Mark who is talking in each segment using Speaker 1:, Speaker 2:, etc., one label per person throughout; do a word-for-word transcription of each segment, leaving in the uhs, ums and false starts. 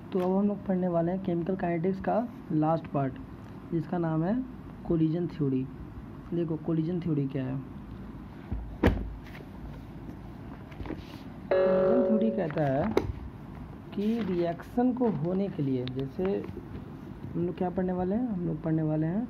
Speaker 1: तो अब हम लोग पढ़ने वाले हैं केमिकल काइनेटिक्स का लास्ट पार्ट, जिसका नाम है कोलिजन थ्योरी। देखो कोलिजन थ्योरी क्या है। कोलिजन थ्योरी कहता है कि रिएक्शन को होने के लिए, जैसे हम लोग क्या पढ़ने वाले हैं, हम लोग पढ़ने वाले हैं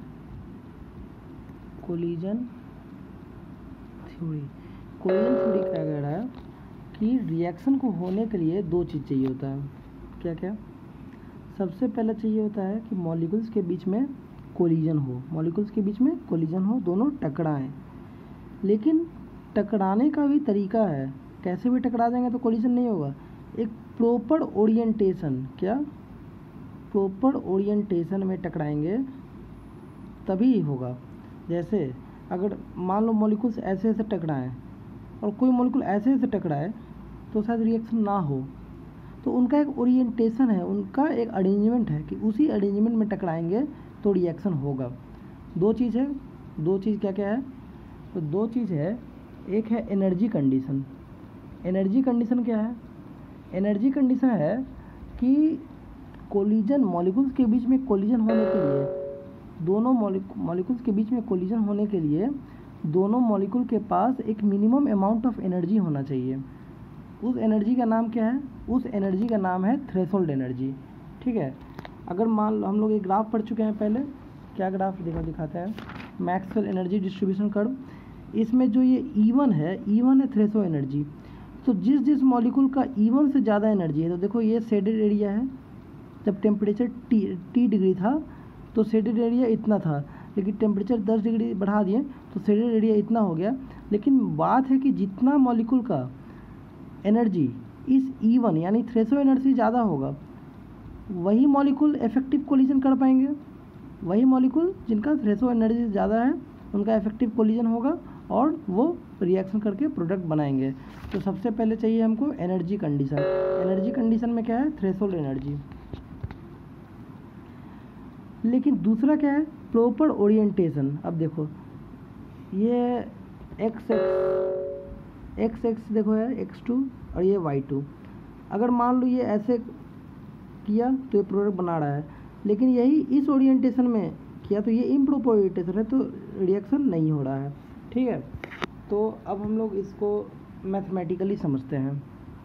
Speaker 1: कोलिजन थ्योरी। कोलिजन थ्योरी क्या कह रहा है कि रिएक्शन को होने के लिए दो चीज़ चाहिए होता है। क्या क्या? सबसे पहले चाहिए होता है कि मॉलिक्यूल्स के बीच में कोलिजन हो, मॉलिक्यूल्स के बीच में कोलिजन हो, दोनों टकराएं। लेकिन टकराने का भी तरीका है, कैसे भी टकरा जाएंगे तो कोलिजन नहीं होगा। एक प्रॉपर ओरिएंटेशन, क्या प्रॉपर ओरिएंटेशन में टकराएंगे तभी होगा। जैसे अगर मान लो मॉलिक्यूल्स ऐसे ऐसे टकराएं और कोई मॉलिक्यूल ऐसे ऐसे टकराए तो शायद रिएक्शन ना हो। तो उनका एक ओरिएंटेशन है, उनका एक अरेंजमेंट है कि उसी अरेंजमेंट में टकराएंगे तो रिएक्शन होगा। दो चीज़ है, दो चीज़ क्या क्या है? तो दो चीज़ है, एक है एनर्जी कंडीशन। एनर्जी कंडीशन क्या है? एनर्जी कंडीशन है कि कोलिजन, मॉलिक्यूल्स के बीच में कोलिजन होने के लिए, दोनों मॉलिक्यूल्स के बीच में कोलिजन होने के लिए दोनों मॉलिक्यूल के पास एक मिनिमम अमाउंट ऑफ एनर्जी होना चाहिए। उस एनर्जी का नाम क्या है? उस एनर्जी का नाम है थ्रेशोल्ड एनर्जी। ठीक है। अगर मान लो हम लोग एक ग्राफ पढ़ चुके हैं पहले, क्या ग्राफ देखो दिखाते हैं, मैक्सवेल एनर्जी डिस्ट्रीब्यूशन कर्व। इसमें जो ये ई वन है, ई वन है थ्रेशोल्ड एनर्जी। तो जिस जिस मॉलिक्यूल का ई वन से ज़्यादा एनर्जी है, तो देखो ये शेडेड एरिया है। जब टेम्परेचर टी टी डिग्री था तो शेडेड एरिया इतना था, लेकिन टेम्परेचर दस डिग्री बढ़ा दिए तो शेडेड एरिया इतना हो गया। लेकिन बात है कि जितना मॉलिक्यूल का एनर्जी इस ई वन यानी थ्रेशोल्ड एनर्जी ज़्यादा होगा, वही मॉलिक्यूल इफेक्टिव कोलिजन कर पाएंगे। वही मॉलिक्यूल जिनका थ्रेशोल्ड एनर्जी ज़्यादा है उनका इफेक्टिव कोलिजन होगा और वो रिएक्शन करके प्रोडक्ट बनाएंगे। तो सबसे पहले चाहिए हमको एनर्जी कंडीशन। एनर्जी कंडीशन में क्या है? Threshold energy. लेकिन दूसरा क्या है? Proper orientation. अब देखो ये एक्स एक्स एक्स एक्स देखो है एक्स टू और ये वाई टू। अगर मान लो ये ऐसे किया तो ये प्रोडक्ट बना रहा है, लेकिन यही इस ओरिएंटेशन में किया तो ये इम्प्रॉपर ओरिएंटेशन है, तो रिएक्शन नहीं हो रहा है। ठीक है। तो अब हम लोग इसको मैथमेटिकली समझते हैं।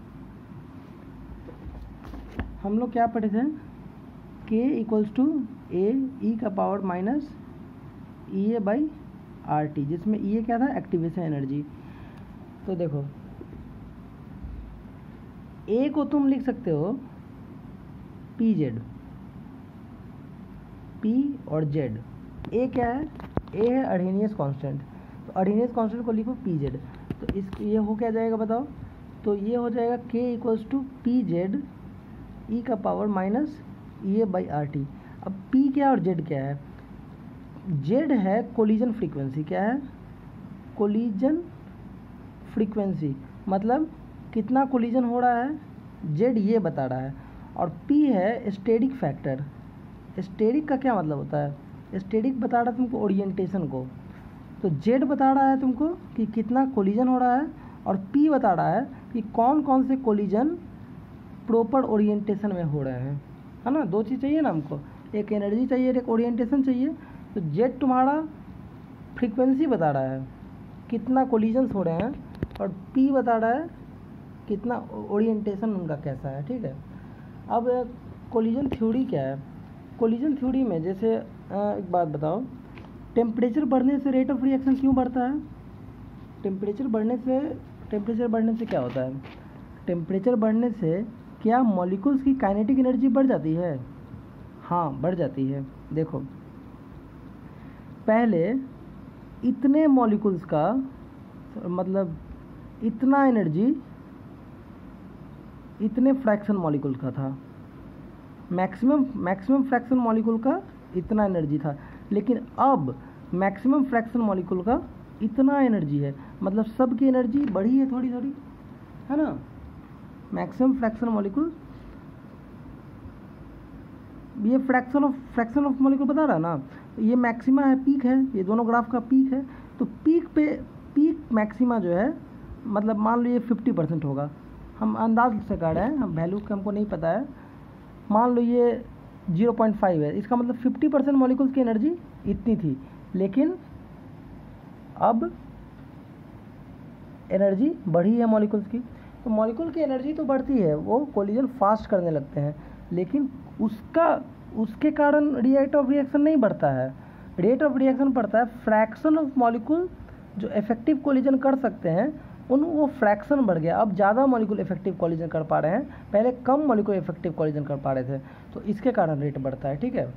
Speaker 1: हम लोग क्या पढ़े थे? के इक्वल्स टू ए ई का power minus E A by R T, जिसमें ई ए क्या था? Activation energy. तो देखो ए को तुम लिख सकते हो पी जेड, पी और जेड। ए क्या है? ए है अर्हेनियस कांस्टेंट, तो अर्हेनियस कांस्टेंट को लिखो पी जेड। तो इस ये हो क्या जाएगा बताओ? तो ये हो जाएगा के equals to P Z e का power minus E A by R T. अब पी क्या और जेड क्या है? जेड है कोलिजन फ्रीक्वेंसी। क्या है? कोलिजन फ्रीक्वेंसी, मतलब कितना कोलिजन हो रहा है, जेड ये बता रहा है। और पी है स्टेरिक फैक्टर। स्टेरिक का क्या मतलब होता है? स्टेरिक बता रहा है तुमको ओरिएंटेशन को। तो जेड बता रहा है तुमको कि कितना कोलिजन हो रहा है, और पी बता रहा है कि कौन कौन से कोलिजन प्रॉपर ओरिएंटेशन में हो रहे हैं, है ना। दो चीज़ चाहिए ना हमको, एक एनर्जी चाहिए, एक ओरिएंटेशन चाहिए। तो जेड तुम्हारा फ्रीक्वेंसी बता रहा है कितना कोलिजन्स हो रहे हैं, और पी बता रहा है कितना ओरिएंटेशन उनका कैसा है। ठीक है। अब कोलिजन थ्योरी क्या है? कोलिजन थ्योरी में जैसे एक बात बताओ, टेम्परेचर बढ़ने से रेट ऑफ रिएक्शन क्यों बढ़ता है? टेम्परेचर बढ़ने से टेम्परेचर बढ़ने से क्या होता है? टेम्परेचर बढ़ने से क्या मॉलिक्यूल्स की काइनेटिक एनर्जी बढ़ जाती है? हाँ, बढ़ जाती है। देखो पहले इतने मॉलिक्यूल्स का मतलब इतना एनर्जी इतने फ्रैक्शन मॉलिक्यूल का था, मैक्सिमम मैक्सिमम फ्रैक्शन मॉलिक्यूल का इतना एनर्जी था। लेकिन अब मैक्सिमम फ्रैक्शन मॉलिक्यूल का इतना एनर्जी है, मतलब सबकी एनर्जी बढ़ी है थोड़ी थोड़ी, है ना। मैक्सिमम फ्रैक्शन मॉलिक्यूल, ये fraction of fraction of molecule बता रहा है ना, ये मैक्सिमा है, पीक है, ये दोनों ग्राफ का पीक है। तो पीक पे पीक मैक्सिमा जो है, मतलब मान लो ये फिफ्टी परसेंट होगा, हम अंदाज से कर रहे हैं, हम वैल्यू का हमको नहीं पता है, मान लो ये ज़ीरो पॉइंट फाइव है, इसका मतलब फिफ्टी परसेंट मॉलिक्यूल्स की एनर्जी इतनी थी, लेकिन अब एनर्जी बढ़ी है मॉलिक्यूल्स की। तो मॉलिक्यूल की एनर्जी तो बढ़ती है, वो कोलिजन फास्ट करने लगते हैं, लेकिन उसका उसके कारण रेट ऑफ रिएक्शन नहीं बढ़ता है। रेट ऑफ रिएक्शन बढ़ता है फ्रैक्शन ऑफ मॉलिक्यूल जो इफेक्टिव कोलिजन कर सकते हैं, उन वो फ्रैक्शन बढ़ गया। अब ज़्यादा मॉलिक्यूल इफेक्टिव कोलिजन कर पा रहे हैं, पहले कम मॉलिक्यूल इफेक्टिव कोलिजन कर पा रहे थे, तो इसके कारण रेट बढ़ता है। ठीक है,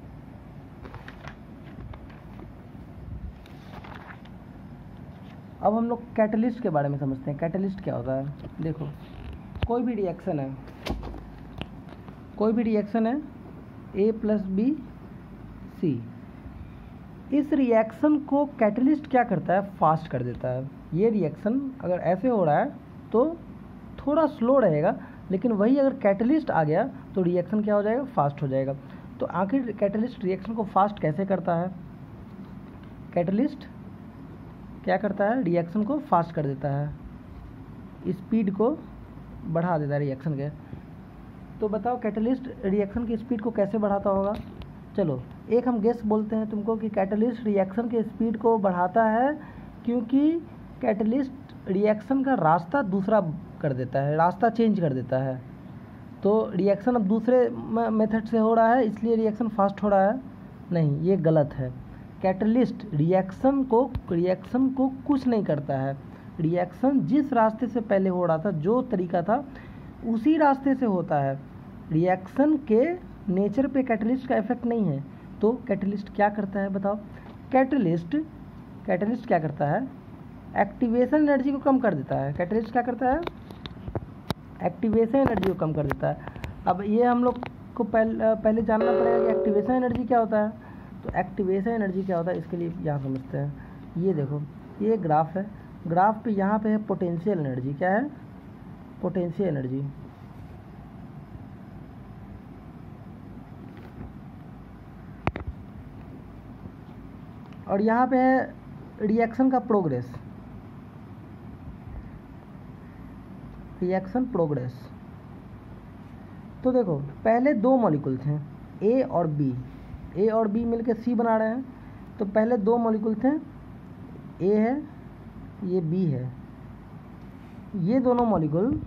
Speaker 1: अब हम लोग कैटलिस्ट के बारे में समझते हैं। कैटलिस्ट क्या होता है? देखो, कोई भी रिएक्शन है कोई भी रिएक्शन है ए प्लस बी सी, इस रिएक्शन को कैटलिस्ट क्या करता है? फास्ट कर देता है। ये रिएक्शन अगर ऐसे हो रहा है तो थोड़ा स्लो रहेगा, लेकिन वही अगर कैटलिस्ट आ गया तो रिएक्शन क्या हो जाएगा? फास्ट हो जाएगा। तो आखिर कैटलिस्ट रिएक्शन को फास्ट कैसे करता है? कैटलिस्ट क्या करता है? रिएक्शन को फास्ट कर देता है, स्पीड को बढ़ा देता है रिएक्शन के। तो बताओ कैटलिस्ट रिएक्शन की स्पीड को कैसे बढ़ाता होगा? चलो एक हम गेस बोलते हैं तुमको कि कैटलिस्ट रिएक्शन के स्पीड को बढ़ाता है क्योंकि कैटलिस्ट रिएक्शन का रास्ता दूसरा कर देता है, रास्ता चेंज कर देता है। तो रिएक्शन अब दूसरे मेथड से हो रहा है, इसलिए रिएक्शन फास्ट हो रहा है। नहीं, ये गलत है। कैटलिस्ट रिएक्शन को रिएक्शन को कुछ नहीं करता है। रिएक्शन जिस रास्ते से पहले हो रहा था, जो तरीका था, उसी रास्ते से होता है। रिएक्शन के नेचर पे कैटलिस्ट का इफेक्ट नहीं है। तो कैटलिस्ट क्या करता है बताओ? कैटलिस्ट कैटलिस्ट क्या करता है? एक्टिवेशन एनर्जी को कम कर देता है। कैटलिस्ट क्या करता है? एक्टिवेशन एनर्जी को कम कर देता है। अब ये हम लोग को पहले पहले जानना पड़ेगा कि एक्टिवेशन एनर्जी क्या होता है। तो एक्टिवेशन एनर्जी क्या होता है, इसके लिए यहाँ समझते हैं। ये देखो, ये ग्राफ है, ग्राफ पे यहाँ पे है पोटेंशियल एनर्जी। क्या है? Potential energy. और यहाँ पे है रिएक्शन का प्रोग्रेस, रिएक्शन प्रोग्रेस। तो देखो, पहले दो मॉलिक्यूल थे, ए और बी। ए और बी मिलके सी बना रहे हैं। तो पहले दो मॉलिक्यूल थे, ए है, ये बी है। ये दोनों मॉलिक्यूल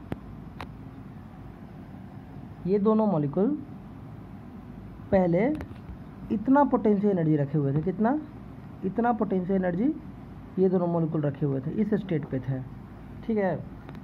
Speaker 1: ये दोनों मॉलिक्यूल पहले इतना पोटेंशियल एनर्जी रखे हुए थे। कितना? इतना पोटेंशियल एनर्जी ये दोनों मॉलिक्यूल रखे हुए थे, इस स्टेट पे थे। ठीक है,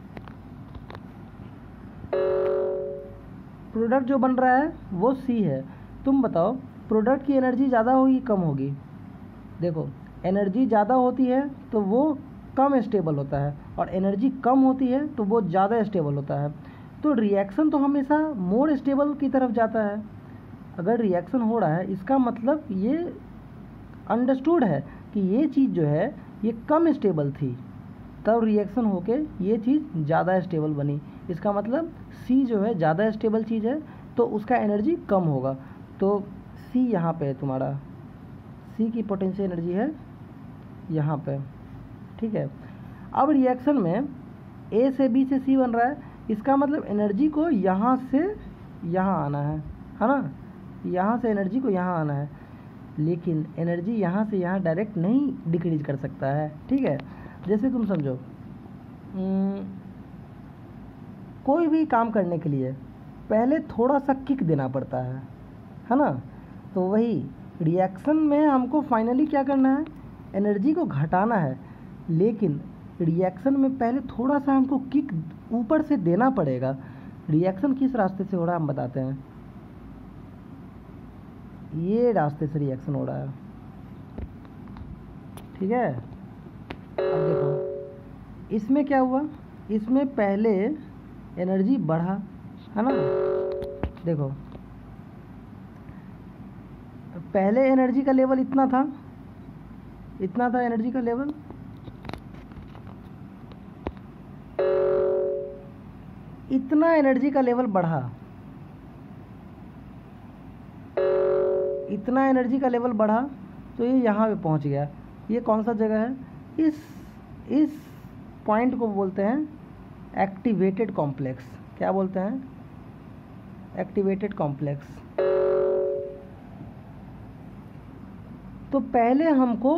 Speaker 1: प्रोडक्ट जो बन रहा है वो सी है। तुम बताओ प्रोडक्ट की एनर्जी ज़्यादा होगी कम होगी? देखो, एनर्जी ज़्यादा होती है तो वो कम स्टेबल होता है, और एनर्जी कम होती है तो वो ज़्यादा स्टेबल होता है। तो रिएक्शन तो हमेशा मोर स्टेबल की तरफ जाता है। अगर रिएक्शन हो रहा है, इसका मतलब ये अंडरस्टूड है कि ये चीज़ जो है ये कम स्टेबल थी, तब रिएक्शन होके ये चीज़ ज़्यादा स्टेबल बनी। इसका मतलब सी जो है ज़्यादा स्टेबल चीज़ है, तो उसका एनर्जी कम होगा। तो सी यहाँ पे है तुम्हारा, सी की पोटेंशियल एनर्जी है यहाँ पे। ठीक है, अब रिएक्शन में ए से बी से सी बन रहा है, इसका मतलब एनर्जी को यहाँ से यहाँ आना है, है ना? यहाँ से एनर्जी को यहाँ आना है, लेकिन एनर्जी यहाँ से यहाँ डायरेक्ट नहीं डिक्रीज कर सकता है। ठीक है, जैसे तुम समझो, कोई भी काम करने के लिए पहले थोड़ा सा किक देना पड़ता है, है ना? तो वही रिएक्शन में हमको फाइनली क्या करना है? एनर्जी को घटाना है, लेकिन रिएक्शन में पहले थोड़ा सा हमको किक ऊपर से देना पड़ेगा। रिएक्शन किस रास्ते से हो रहा है हम बताते हैं। ये रास्ते से रिएक्शन हो रहा है। ठीक है, अब देखो इसमें क्या हुआ, इसमें पहले एनर्जी बढ़ा, है ना? देखो पहले एनर्जी का लेवल इतना था, इतना था एनर्जी का लेवल, इतना एनर्जी का लेवल बढ़ा, इतना एनर्जी का लेवल बढ़ा, तो ये यहाँ पे पहुँच गया। ये कौन सा जगह है? इस इस पॉइंट को बोलते हैं एक्टिवेटेड कॉम्प्लेक्स। क्या बोलते हैं? Activated complex. तो पहले हमको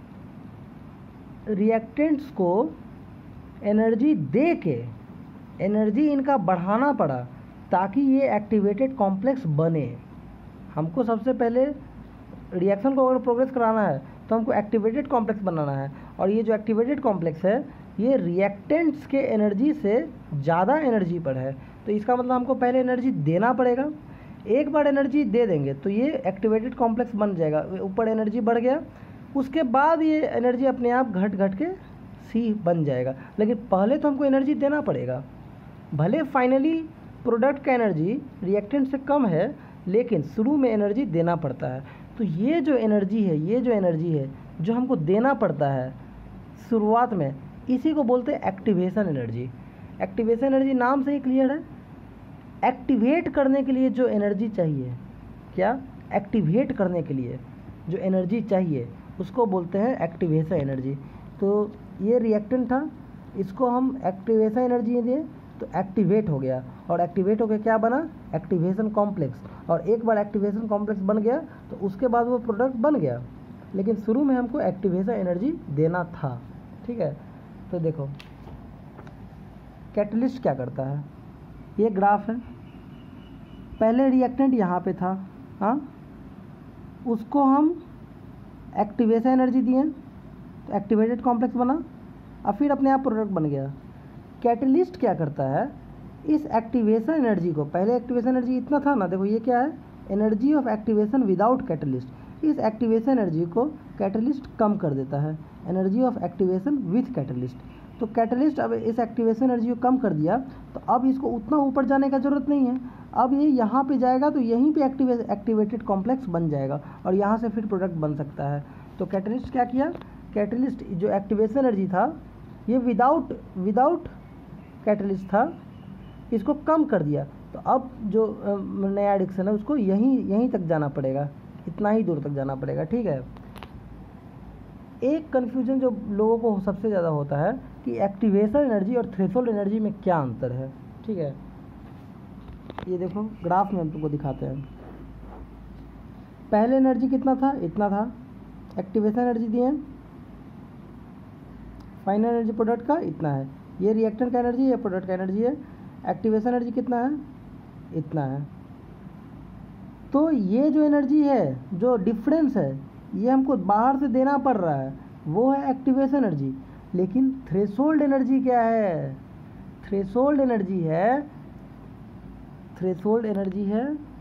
Speaker 1: रिएक्टेंट्स को एनर्जी दे के एनर्जी इनका बढ़ाना पड़ा ताकि ये एक्टिवेटेड कॉम्प्लेक्स बने। हमको सबसे पहले रिएक्शन को अगर प्रोग्रेस कराना है तो हमको एक्टिवेटेड कॉम्प्लेक्स बनाना है, और ये जो एक्टिवेटेड कॉम्प्लेक्स है ये रिएक्टेंट्स के एनर्जी से ज़्यादा एनर्जी पर है। तो इसका मतलब हमको पहले एनर्जी देना पड़ेगा। एक बार एनर्जी दे देंगे तो ये एक्टिवेटेड कॉम्प्लेक्स बन जाएगा, ऊपर एनर्जी बढ़ गया, उसके बाद ये एनर्जी अपने आप घट घट के सी बन जाएगा। लेकिन पहले तो हमको एनर्जी देना पड़ेगा। भले फाइनली प्रोडक्ट का एनर्जी रिएक्टेंट से कम है, लेकिन शुरू में एनर्जी देना पड़ता है। तो ये जो एनर्जी है ये जो एनर्जी है जो हमको देना पड़ता है शुरुआत में, इसी को बोलते हैं एक्टिवेशन एनर्जी। एक्टिवेशन एनर्जी नाम से ही क्लियर है, एक्टिवेट करने के लिए जो एनर्जी चाहिए, क्या एक्टिवेट करने के लिए जो एनर्जी चाहिए उसको बोलते हैं एक्टिवेशन एनर्जी। तो ये रिएक्टेंट था, इसको हम एक्टिवेशन एनर्जी दिए तो एक्टिवेट हो गया, और एक्टिवेट होकर क्या बना, एक्टिवेशन कॉम्प्लेक्स। और एक बार एक्टिवेशन कॉम्प्लेक्स बन गया तो उसके बाद वो प्रोडक्ट बन गया, लेकिन शुरू में हमको एक्टिवेशन एनर्जी देना था। ठीक है, तो देखो कैटलिस्ट क्या करता है, ये ग्राफ है। पहले रिएक्टेंट यहाँ पे था, हाँ, उसको हम एक्टिवेशन एनर्जी दिए तो एक्टिवेटेड कॉम्प्लेक्स बना, और फिर अपने आप प्रोडक्ट बन गया। कैटलिस्ट क्या करता है, इस एक्टिवेशन एनर्जी को, पहले एक्टिवेशन एनर्जी इतना था ना, देखो ये क्या है, energy of activation without catalyst. इस एक्टिवेशन एनर्जी को कैटलिस्ट कम कर देता है, energy of activation with catalyst. तो कैटलिस्ट अब इस एक्टिवेशन एनर्जी को कम कर दिया, तो अब इसको उतना ऊपर जाने का ज़रूरत नहीं है। अब ये यहाँ पे जाएगा तो यहीं पे एक्टिवे एक्टिवेटेड कॉम्प्लेक्स बन जाएगा, और यहाँ से फिर प्रोडक्ट बन सकता है। तो कैटलिस्ट क्या किया, कैटलिस्ट जो एक्टिवेशन एनर्जी था ये विदाउट विदाउट कैटलिस्ट था, इसको कम कर दिया। तो अब जो नया एडिक्शन है उसको यहीं यहीं तक जाना पड़ेगा, इतना ही दूर तक जाना पड़ेगा। ठीक है, एक कन्फ्यूजन जो लोगों को सबसे ज़्यादा होता है कि एक्टिवेशन एनर्जी और थ्रेशोल्ड एनर्जी में क्या अंतर है। ठीक है, ये देखो ग्राफ में हम तुमको दिखाते हैं। पहले एनर्जी कितना था, इतना था, एक्टिवेशन एनर्जी दिए, फाइनल एनर्जी प्रोडक्ट का इतना है, ये रिएक्टेंट का एनर्जी, ये प्रोडक्ट का एनर्जी है। एक्टिवेशन एनर्जी कितना है, इतना है। तो ये जो एनर्जी है, जो डिफरेंस है, ये हमको बाहर से देना पड़ रहा है, वो है एक्टिवेशन एनर्जी। लेकिन थ्रेशोल्ड एनर्जी क्या है, थ्रेशोल्ड एनर्जी है थ्रेशोल्ड एनर्जी है